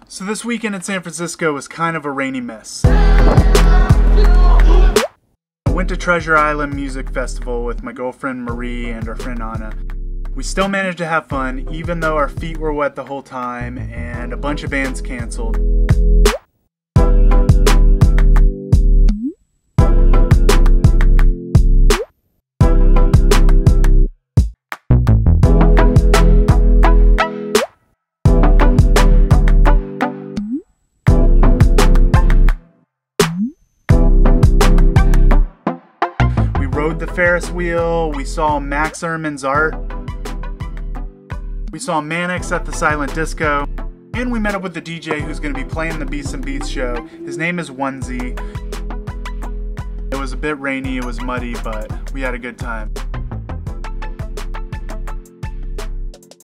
So this weekend in San Francisco was kind of a rainy mess. I went to Treasure Island Music Festival with my girlfriend Marie and our friend Anna. We still managed to have fun even though our feet were wet the whole time and a bunch of bands canceled. Rode the Ferris wheel, we saw MAX EHRMAN'S art, we saw MANICS at the Silent Disco, and we met up with the DJ who's going to be playing the Beats and Beats show. His name is Onesie. It was a bit rainy, it was muddy, but we had a good time.